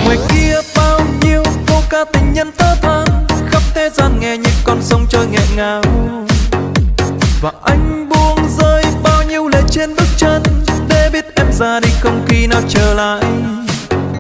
ngoài kia bao nhiêu câu ca tình nhân tơ than, khắp thế gian nghe như con sông trôi nghẹn ngào. Và anh buông rơi bao nhiêu lệ trên bước chân, để biết em ra đi không khi nào trở lại.